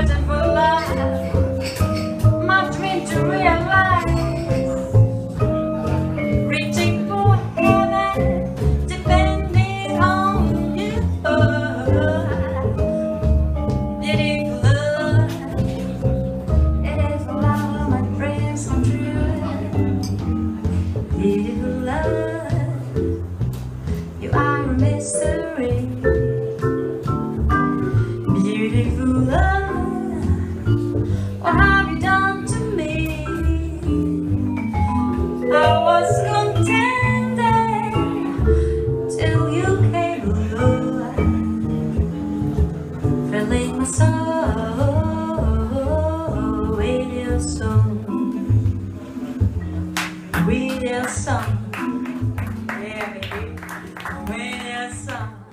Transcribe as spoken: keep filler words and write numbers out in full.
searching for love, my dream to realize, reaching for heaven, depending on you. Beautiful love, it is the love of my dreams come true. Beautiful love, you are a mystery. Beautiful love, what have you done to me? I was contented till you came along, filling my soul with your song, with your song, yeah, baby, with your song.